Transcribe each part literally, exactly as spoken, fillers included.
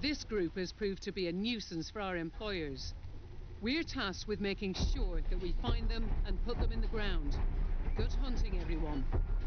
This group has proved to be a nuisance for our employers. We're tasked with making sure that we find them and put them in the ground. Good hunting, everyone.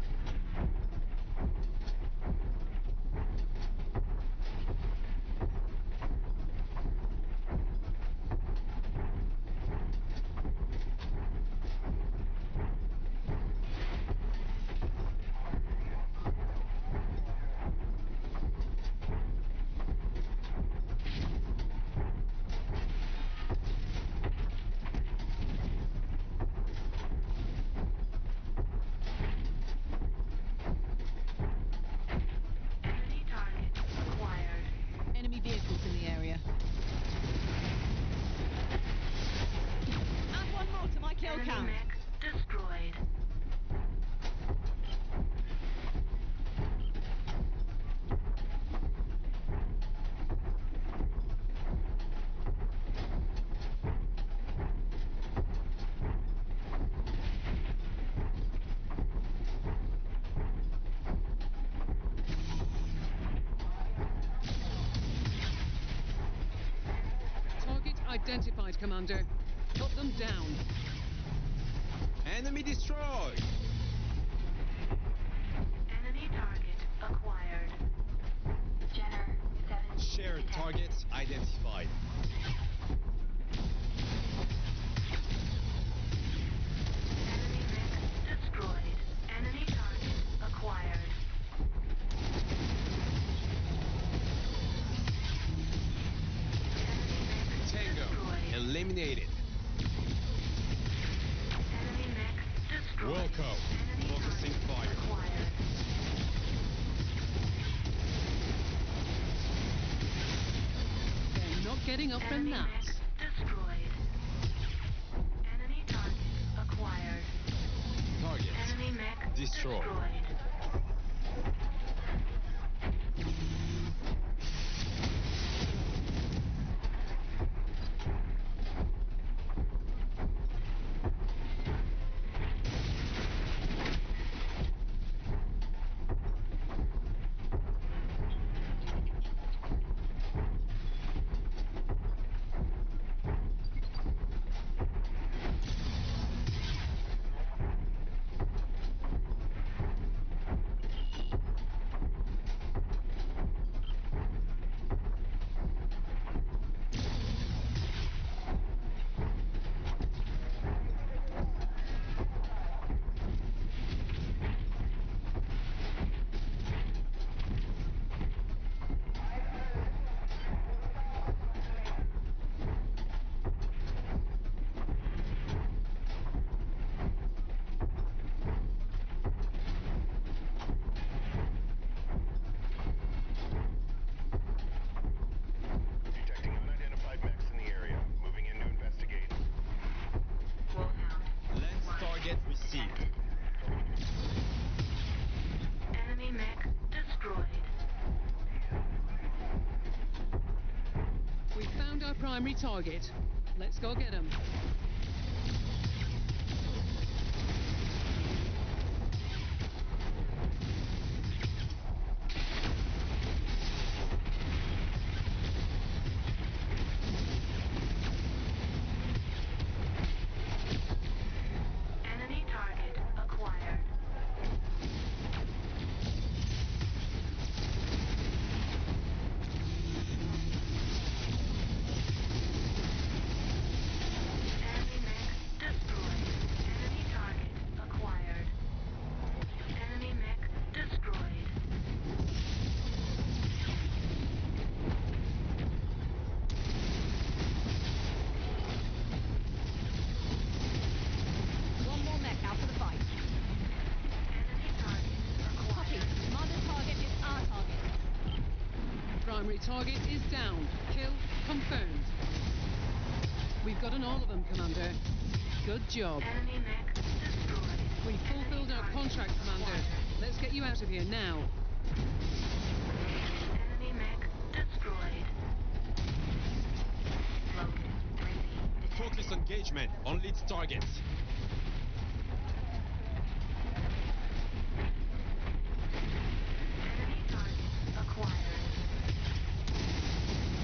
Identified, Commander. Put them down. Enemy destroyed! Enemy target acquired. Jenner seven. Shared targets identified. Enemy mech destroyed. Enemy target acquired. Eliminated. Enemy mech destroyed. Wilco, focusing fire. Acquired. They're not getting up from Enemy that. mech destroyed. Enemy target acquired. Target Enemy mech destroyed. destroyed. Enemy mech destroyed. We found our primary target. Let's go get them. Enemy target acquired. Enemy mech destroyed. Enemy target acquired. Enemy mech destroyed. One more mech out for the fight. Enemy target Copy. acquired. Commander's target is our target. Primary target is down. Kill confirmed. We've gotten all of them, Commander. Good job. Enemy mech destroyed. We fulfilled our contract, Commander. Let's get you out of here now. Enemy mech destroyed. Logan three detected. Focus engagement on lead targets. Enemy target acquired.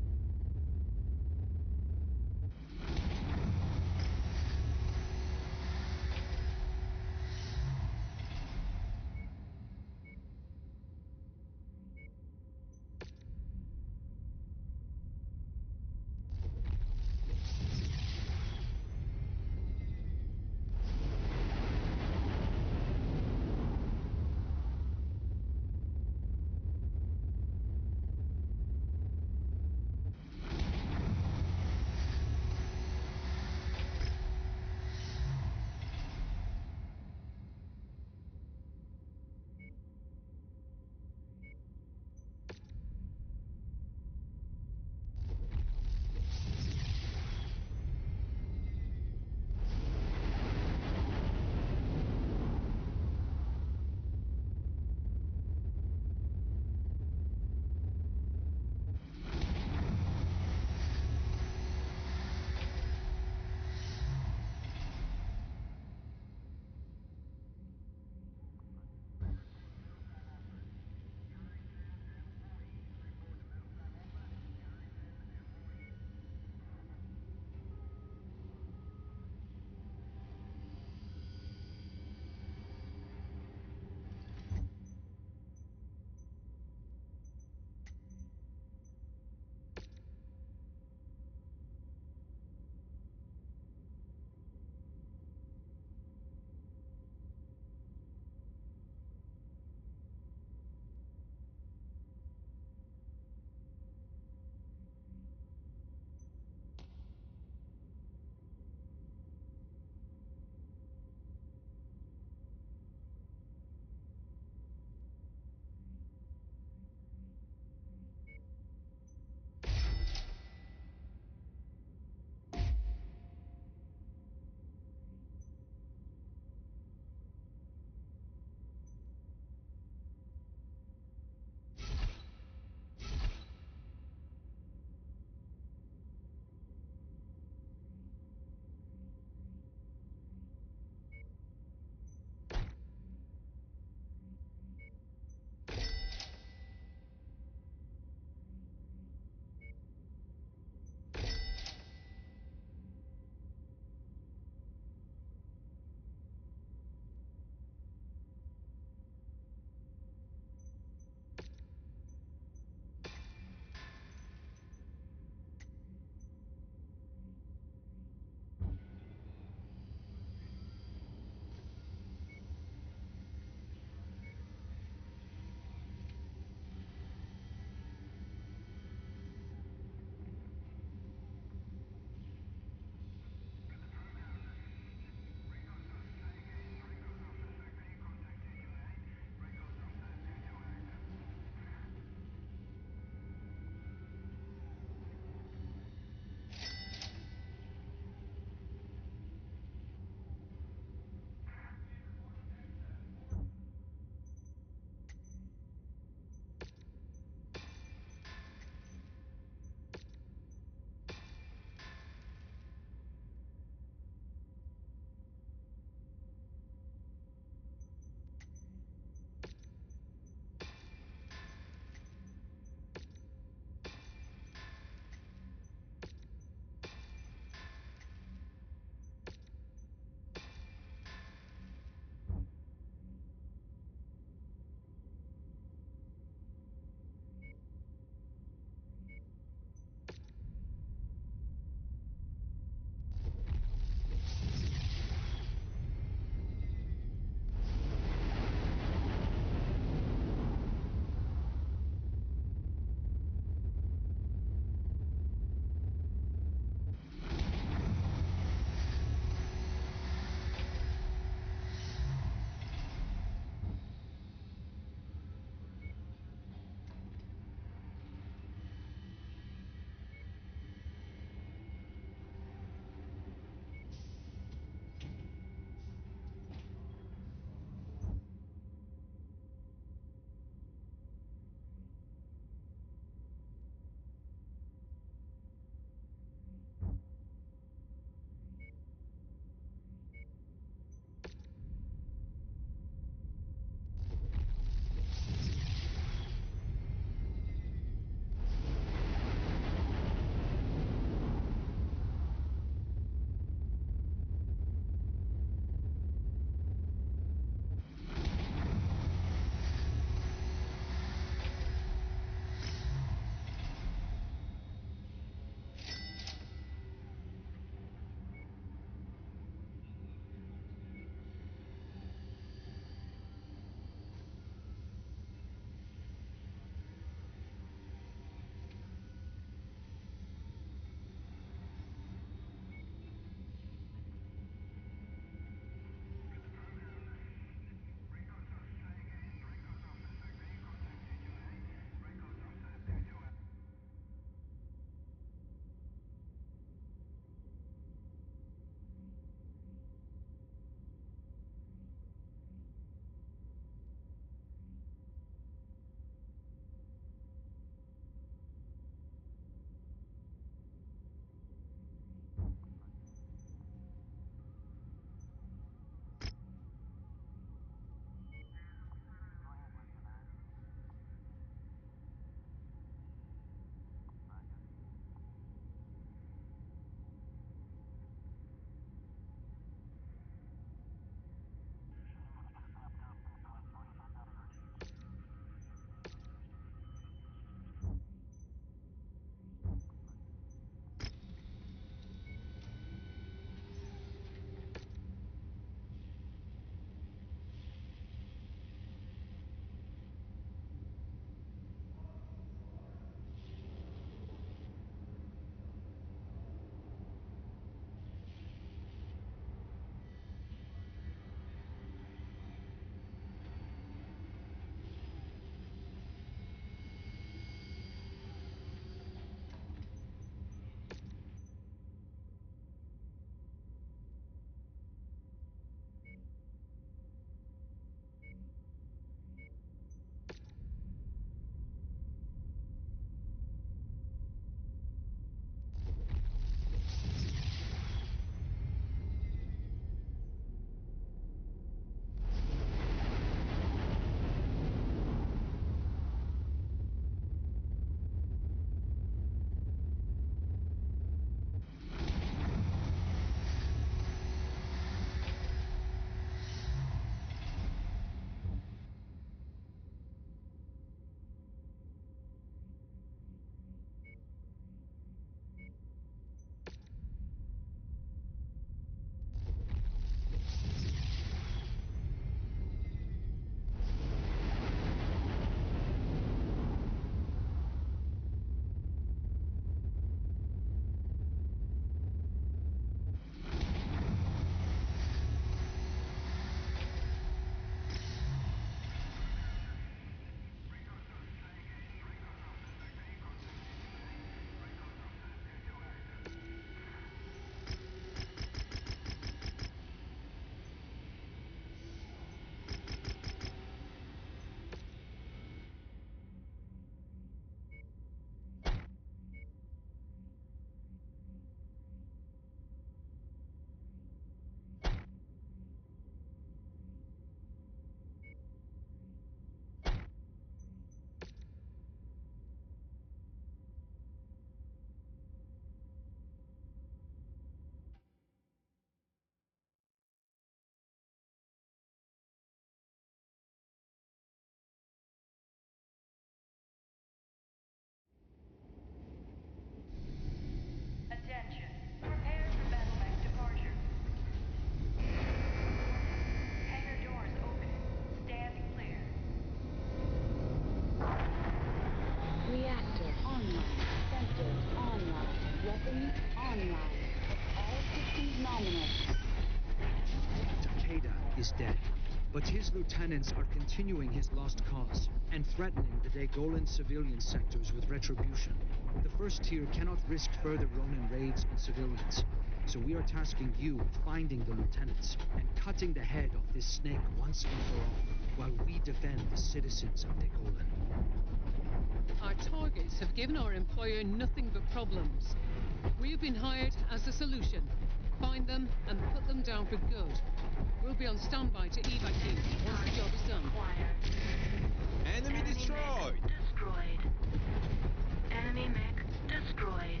is dead, but his lieutenants are continuing his lost cause and threatening the Dagolan civilian sectors with retribution. The first tier cannot risk further Ronin raids on civilians, so we are tasking you with finding the lieutenants and cutting the head off this snake once and for all, while we defend the citizens of Dagolan. Our targets have given our employer nothing but problems. We have been hired as the solution. Find them and put them down for good. We'll be on standby to evacuate once the job is done. Acquired. Enemy destroyed! Mech destroyed. Enemy mech destroyed.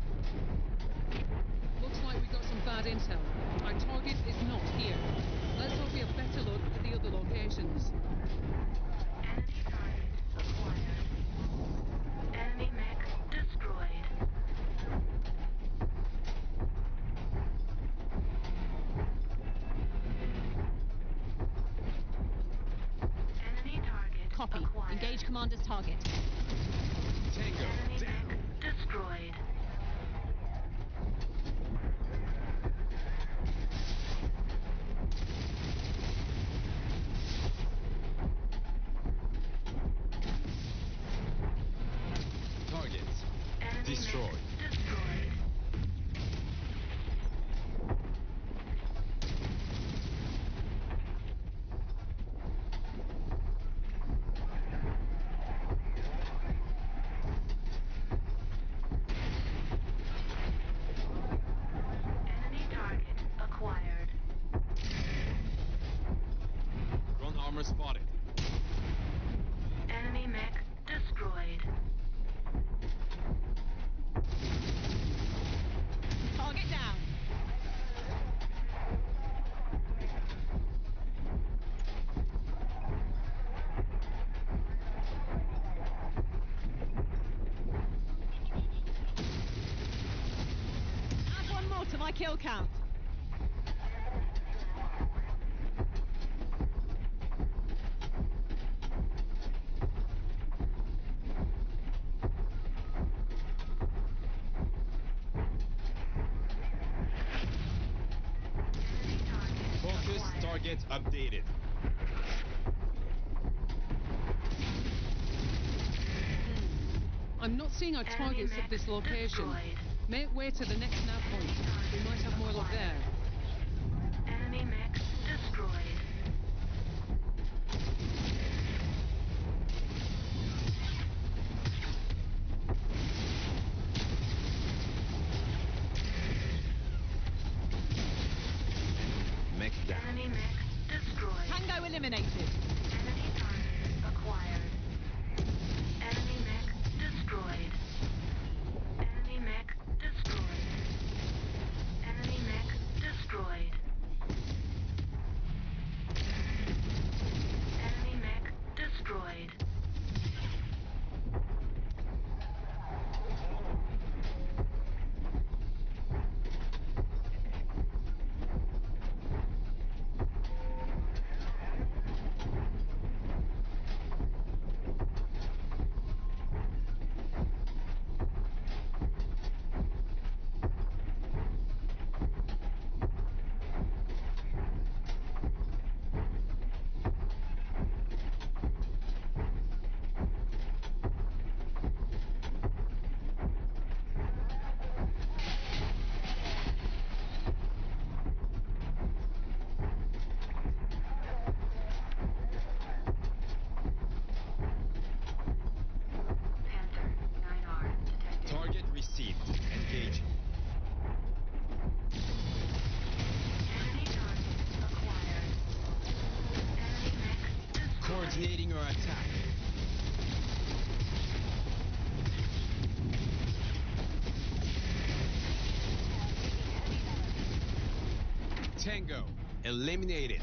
Looks like we got some bad intel. Our target is not here. Let's hope we have better luck at the other locations. Enemy target acquired. Enemy mech destroyed. Enemy target Copy. acquired. Engage commander's target. Tango, Enemy down! mech destroyed. Target Enemy destroyed. mech destroyed. Enemy target acquired. Ground armor spotted. Enemy mech destroyed. Target down. Add one more to my kill count. Enemy target Focus, acquired. target updated. I'm not seeing our Enemy targets mech at this location. destroyed. Make way to the next nav point. We might have more luck there. Enemy mech destroyed. Mech down. Enemy mech destroyed. Tango eliminated. Enemy target acquired. Enemy mech destroyed. Enemy mech destroyed. Enemy mech destroyed. Enemy mech destroyed. Panther, nine R detected. Target received. Engage. Enemy target acquired. Enemy mech destroyed. Coordinating our attack. Tango eliminated.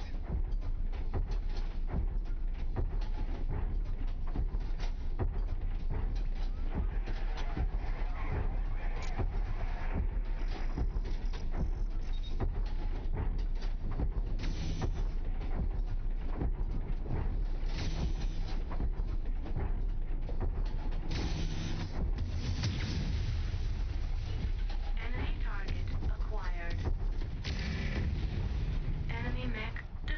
Enemy target acquired. Enemy mech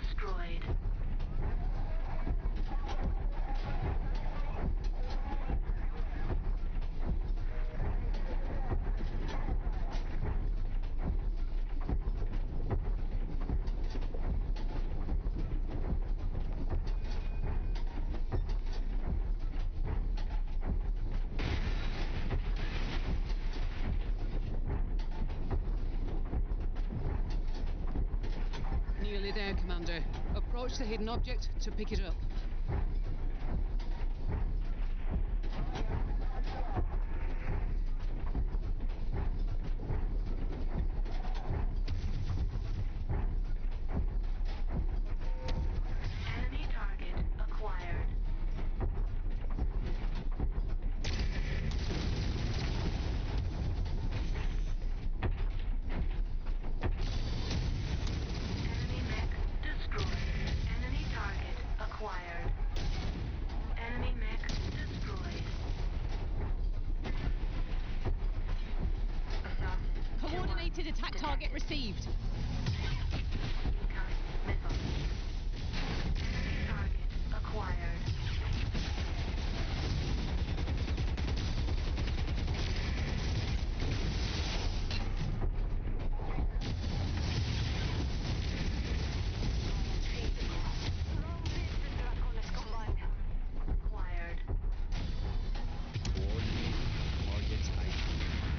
Nearly there, Commander. Approach the hidden object to pick it up. Enemy target acquired. Enemy mech destroyed. Enemy target acquired. Enemy mech destroyed. Assassin Coordinated attack target received. Incoming missile. Enemy target acquired. Acquired. Coordinating target's I D.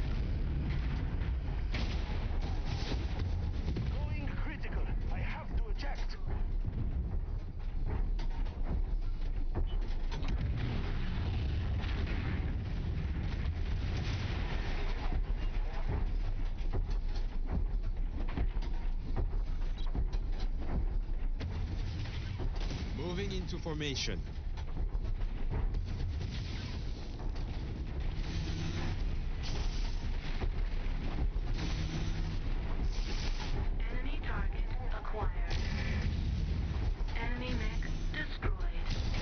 Going critical. I have to eject. Moving into formation. Enemy target acquired. Enemy mech destroyed.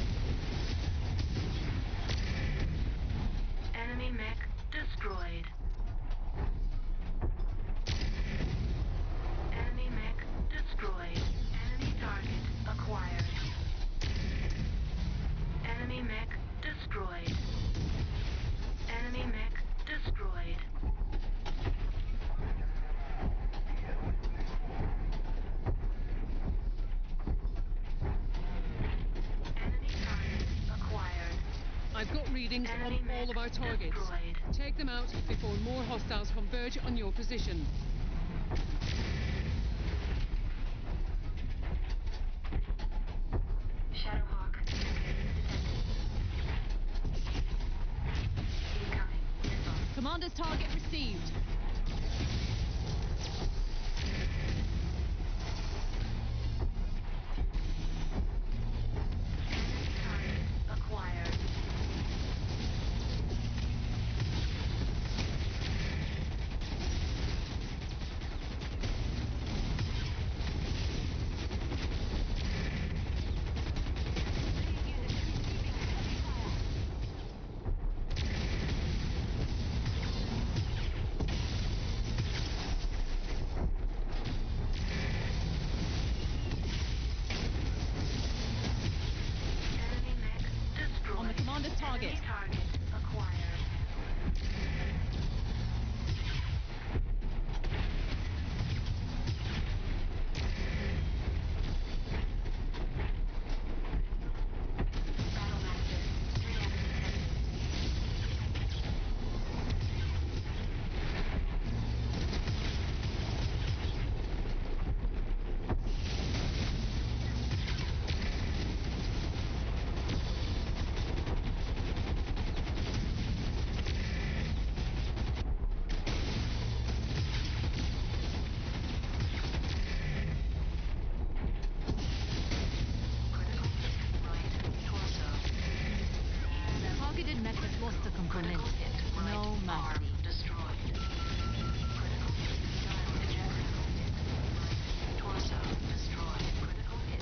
Enemy mech destroyed. Enemy mech destroyed. Enemy target acquired. Enemy mech destroyed. Enemy mech destroyed. Enemy target acquired. I've got readings Enemy on all mech of our targets. destroyed. Take them out before more hostiles converge on your position. Shadowhawk detected. Incoming missile. Commander's target received. Enemy target acquired. Enemy mech destroyed. On the commander's target. Enemy target acquired. Battlemaster reactivated. Critical hit right torso. Targeted method lost the component. Critical hit right No arm mercy. destroyed. Critical hit dial ejector. Right torso destroyed. Critical hit.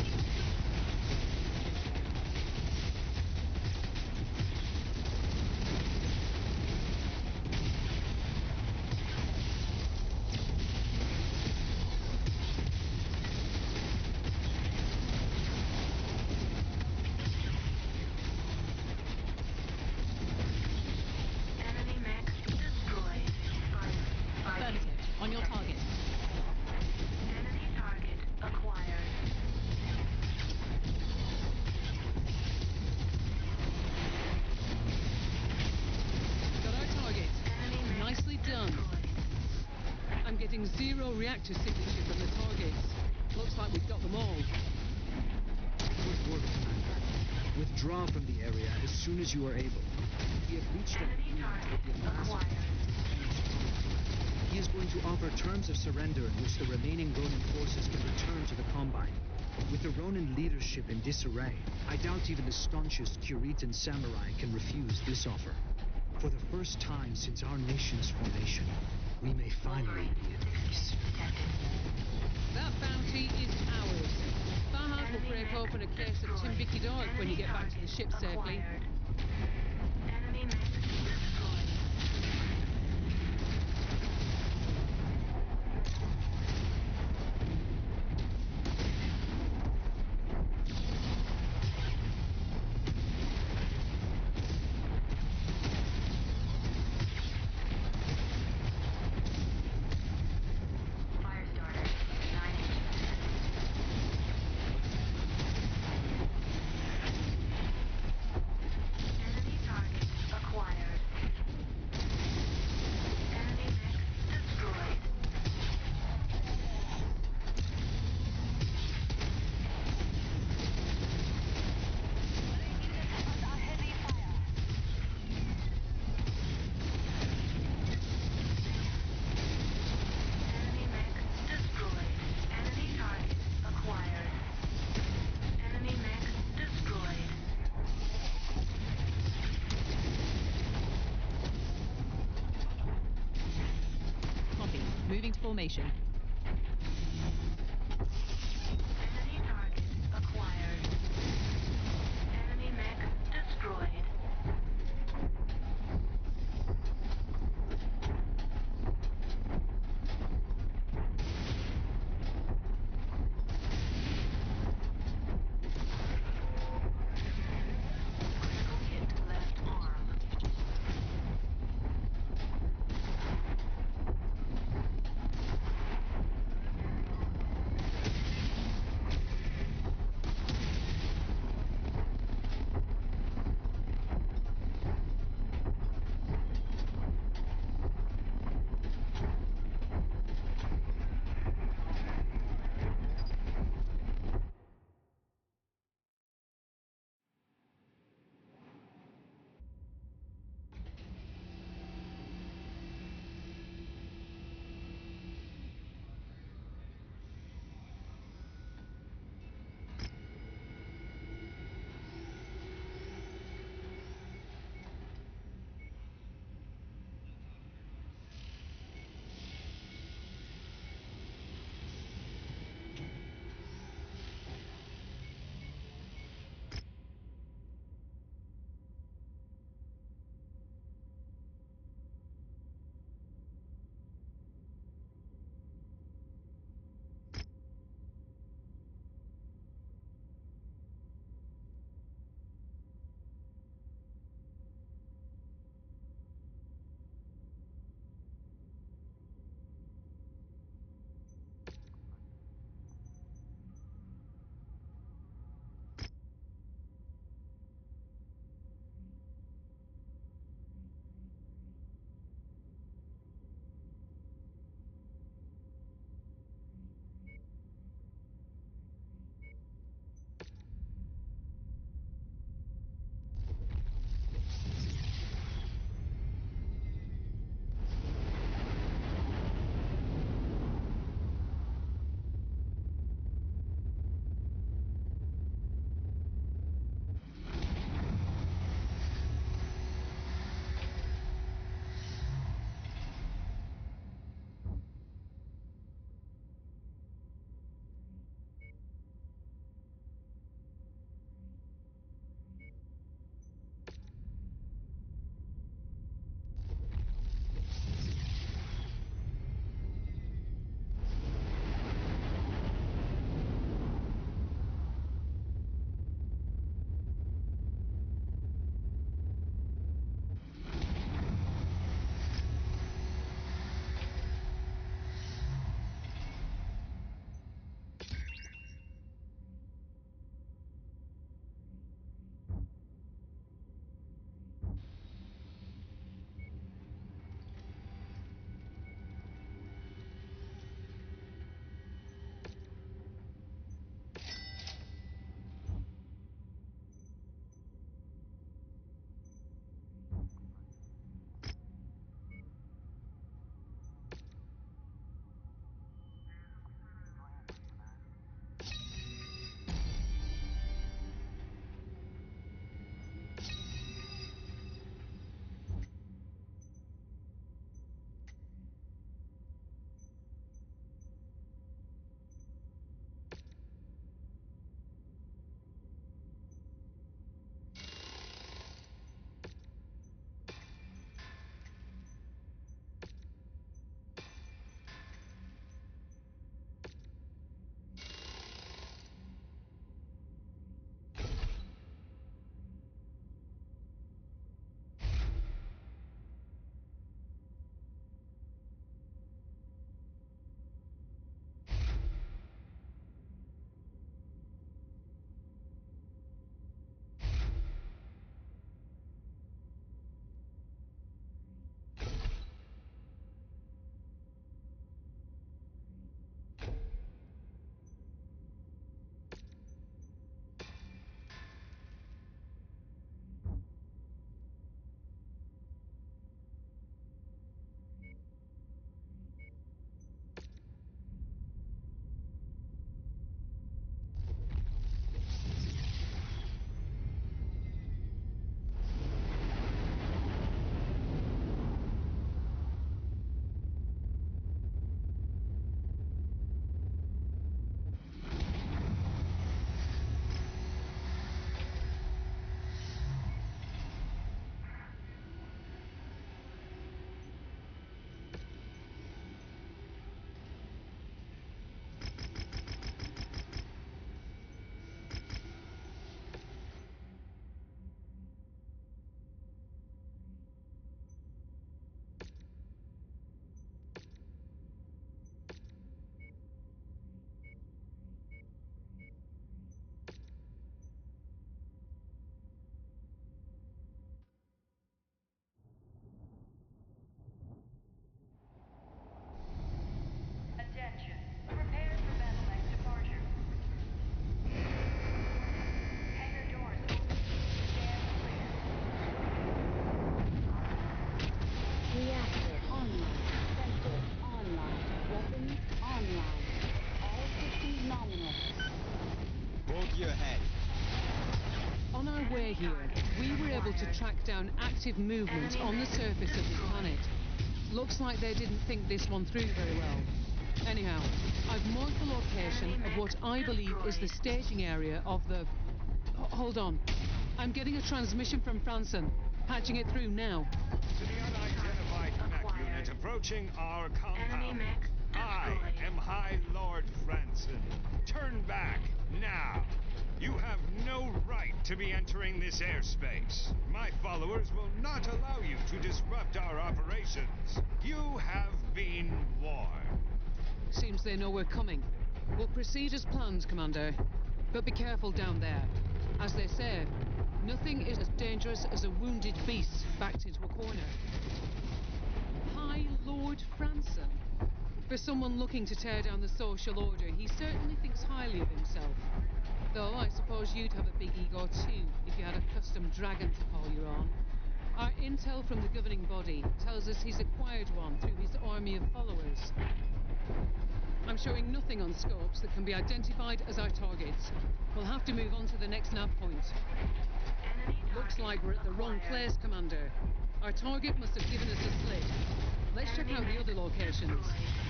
Enemy mech destroyed. Fire. Fire. Affirmative. On your target. Enemy target acquired. Got our target. Enemy mech Nicely done. destroyed. I'm getting zero reactor signature from the targets. Looks like we've got them all. Good work, Commander. Withdraw from the area as soon as you are able. We have reached an Enemy agreement with target the ambassador. acquired. He is going to offer terms of surrender in which the remaining Ronin forces can return to the Combine. With the Ronin leadership in disarray, I doubt even the staunchest Curitan samurai can refuse this offer. For the first time since our nation's formation, we may finally be at peace. That bounty is ours. Farhad will break open a case of Timbiki Dark when you get back to the ship safely. Acquired. Enemy mech destroyed. Firestarter, nine engines. Enemy target acquired. Enemy mech destroyed. Enemy mech destroyed. Enemy target acquired. Enemy mech destroyed. Copy. Moving to formation. Enemy target acquired. Enemy mech destroyed. Critical hit left arm. here. We were able to track down active movement on the surface of this planet. Looks like they didn't think this one through very well. Anyhow, I've marked the location of what I believe is the staging area of the... H- hold on. I'm getting a transmission from Franson. Patching it through now. To the unidentified mech unit approaching our compound. I am High Lord Franson. Turn back, now. You have no right to be entering this airspace. My followers will not allow you to disrupt our operations. You have been warned. Seems they know we're coming. We'll proceed as planned, Commander. But be careful down there. As they say, nothing is as dangerous as a wounded beast backed into a corner. High Lord Franson. For someone looking to tear down the social order, he certainly thinks highly of himself. Though I suppose you'd have a big ego too, if you had a custom dragon to call your own. Our intel from the governing body tells us he's acquired one through his army of followers. I'm showing nothing on scopes that can be identified as our targets. We'll have to move on to the next nav point. Looks like we're at the wrong place, Commander. Our target must have given us a slip. Let's check out the other locations.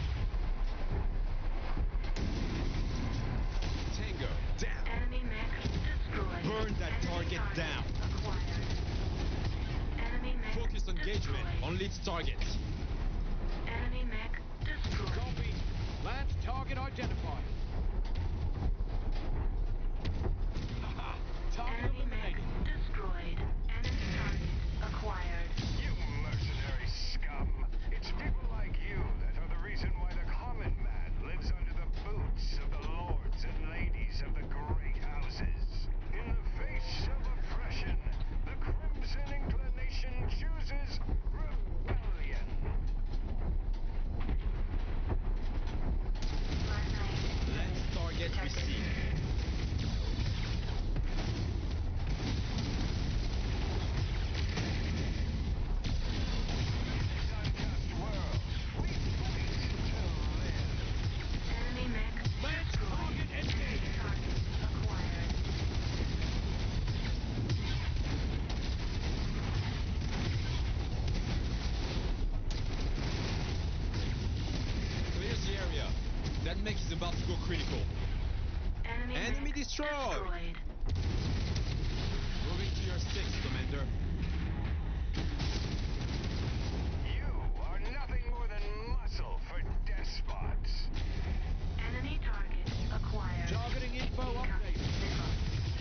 Tango, down. Enemy mech destroyed. Burn that target down. Acquired. Enemy mech Focus engagement destroyed. on lead's target. Enemy mech destroyed. Copy. Last target identified. Haha. Target Enemy mech eliminated. destroyed. Enemy target acquired. You mercenary scum. It's people like you that are the reason why the common man lives under the boots of the lords and ladies of the great houses. In the face of oppression, the Crimson Inclination chooses rebellion. Let's target received. This unjust world, we fight to live. Enemy mech destroyed. target engaged. Target acquired. Clears the area. That mech is about to go critical. Enemy, Enemy mech destroyed. destroyed. Moving to your six, Commander. You are nothing more than muscle for despots. Enemy target acquired. Targeting info Incoming update. missile.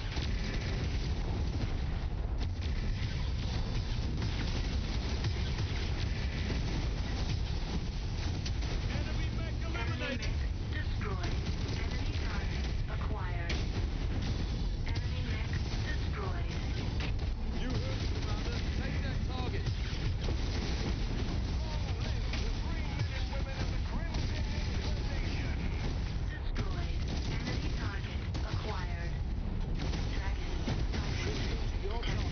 Enemy mech Enemy eliminated. mech destroyed. Enemy target acquired. Enemy mech destroyed. You heard it, Commander. Take that target. Long live the free men and women of the Crimson Inclination. Destroyed. Enemy target acquired. Dragon target. Your target.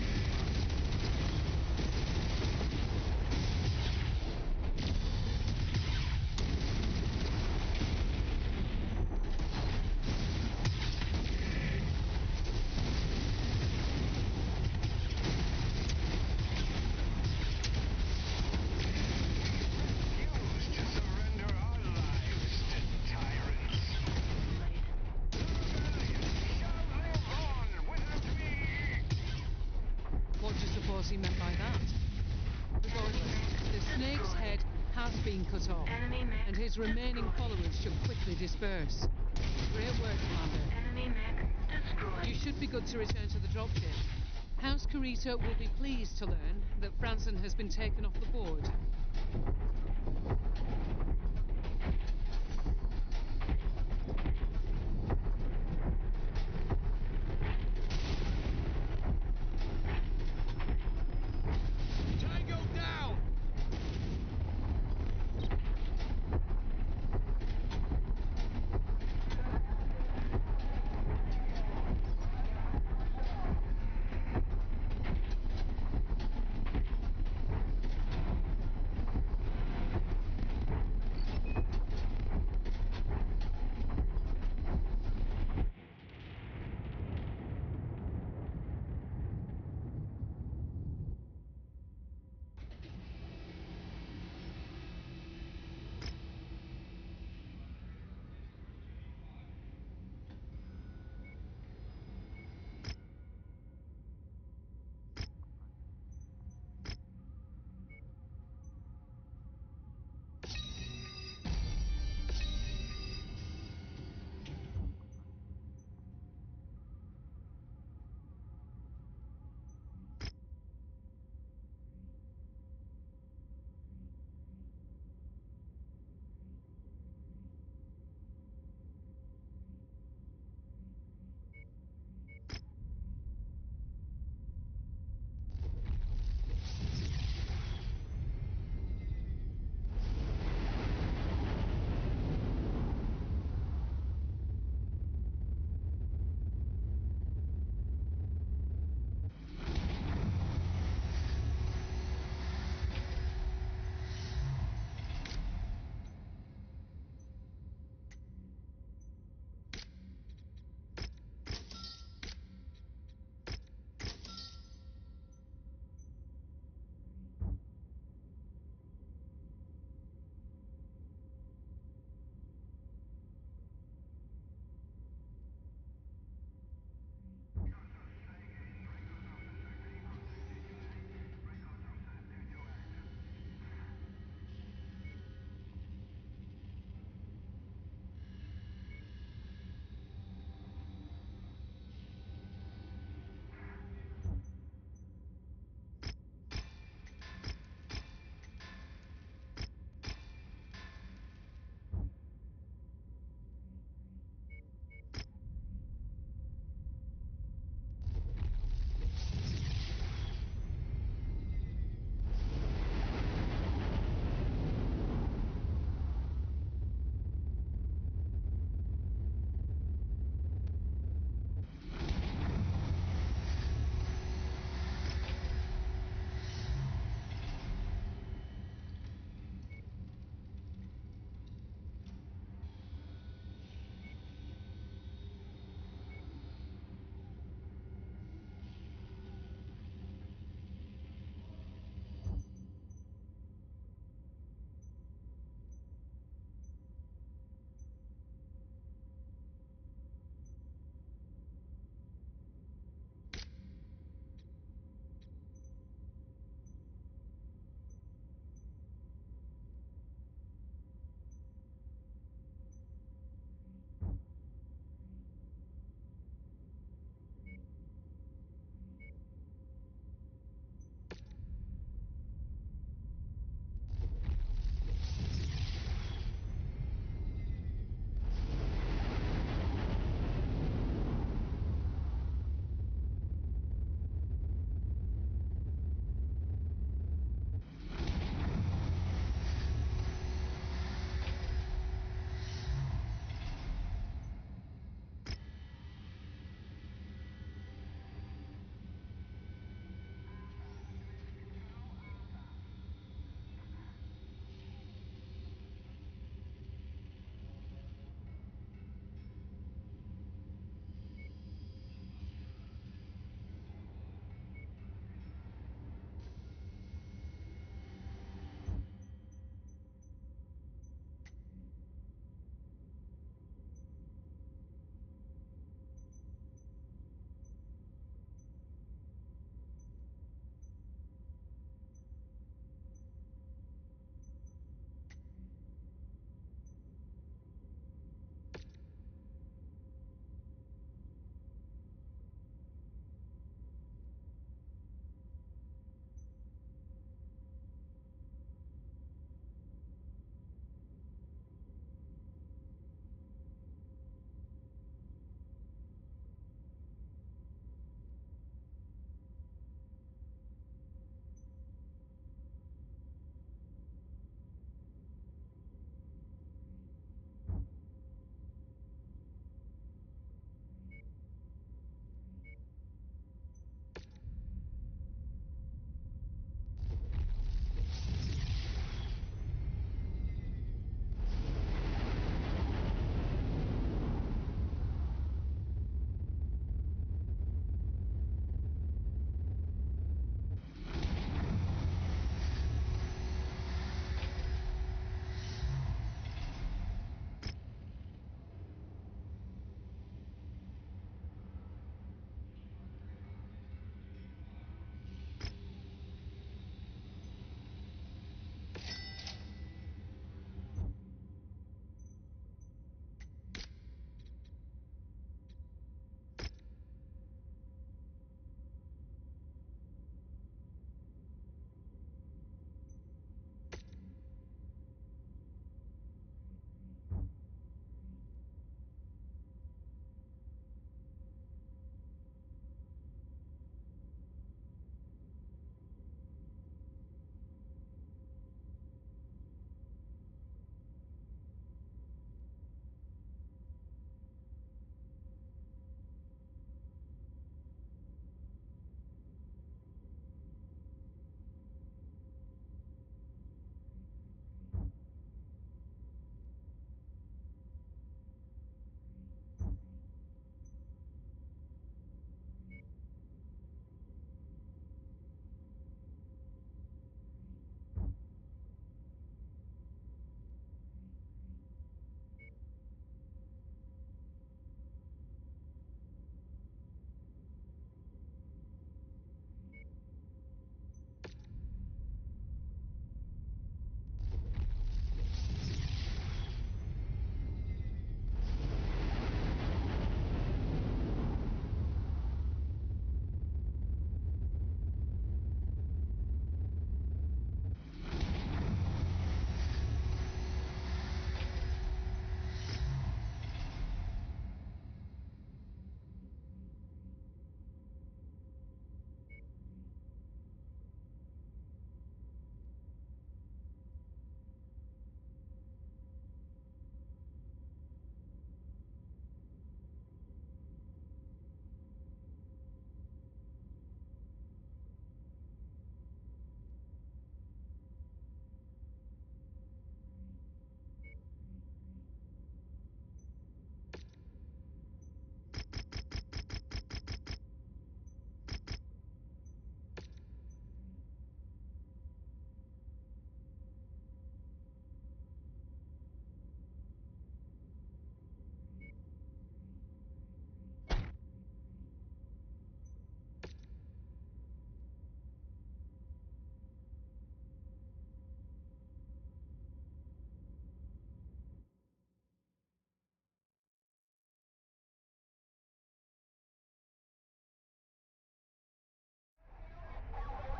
Refuse to surrender our lives to tyrants. The rebellion shall live on without me. What do you suppose he meant by that? Regardless, the snake's head has been cut off, Enemy mech and his remaining followers should quickly disperse. Great work, Commander. Enemy mech destroyed. You should be good to return to the dropship. House Carita will be pleased to learn that Franson has been taken off the board. Tango down.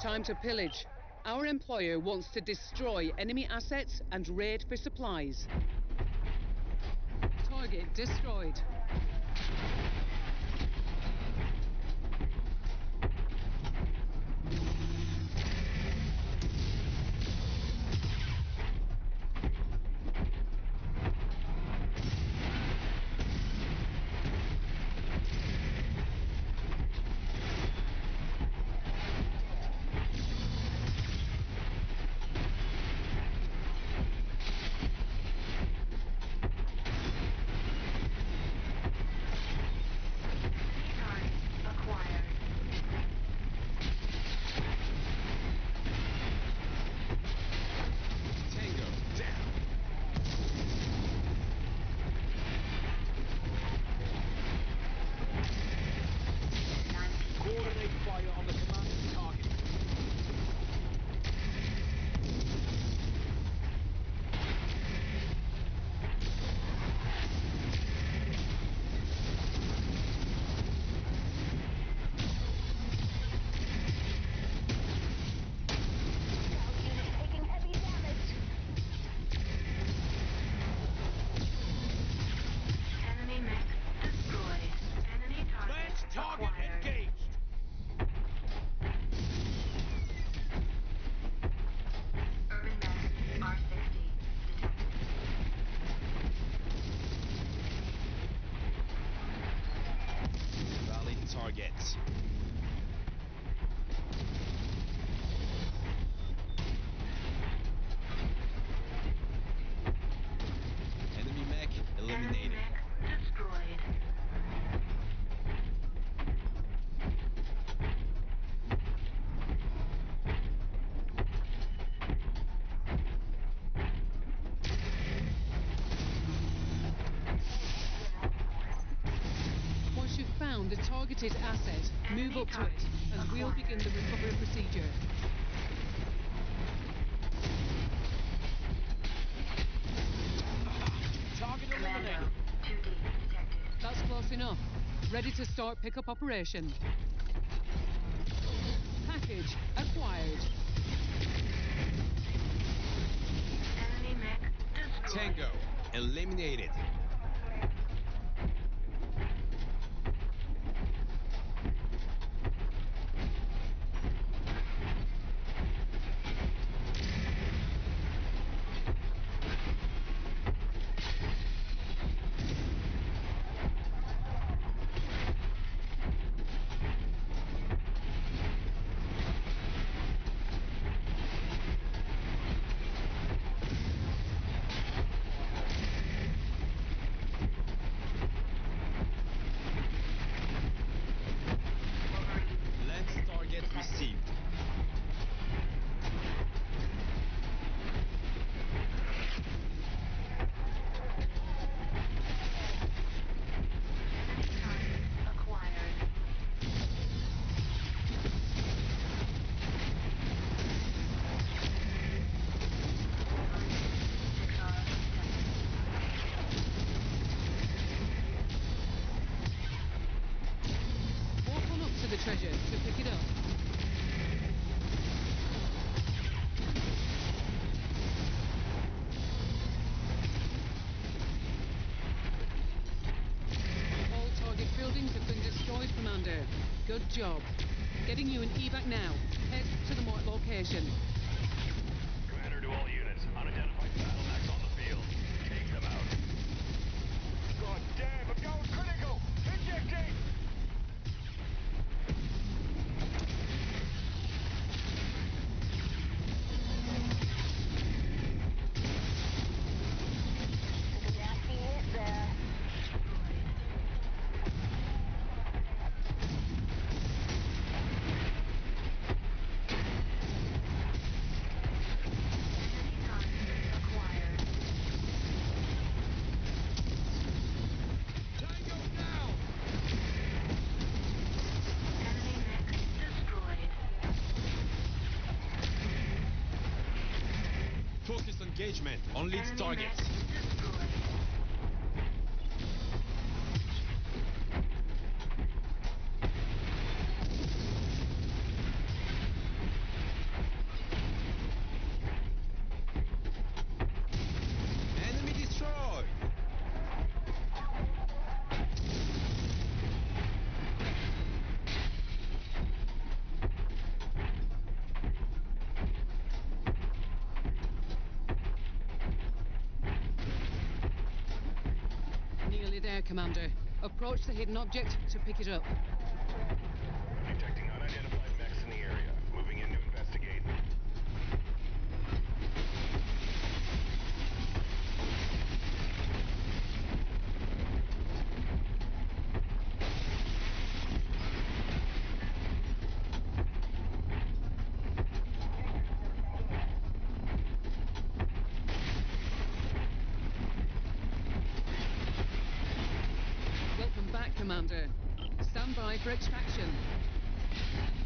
time to pillage. Our employer wants to destroy enemy assets and raid for supplies. Target destroyed. Targets. Enemy mech eliminated. Enemy mech destroyed. Once you've found the targeted asset, move up to it, and we'll begin the recovery procedure. Target Commando, eliminated. two D detected. That's close enough. Ready to start pickup operation. Package acquired. Enemy mech destroyed. Tango eliminated. Lens target received. Enemy target acquired. Sector Walk on up to the treasure to pick it up. All target buildings have been destroyed, Commander. Good job. Getting you an evac now. Head to the marked location. Commander to all units. Unidentified battle mechs on the field. Take them out. God damn, I'm going critical! Injecting! enemy target acquired. Tango down. Enemy mech destroyed. Focus engagement on lead Enemy targets. mech destroyed. there, Commander. Approach the hidden object to pick it up. Detecting unidentified mechs in the area. Moving in to investigate. Welcome back, Commander. Stand by for extraction.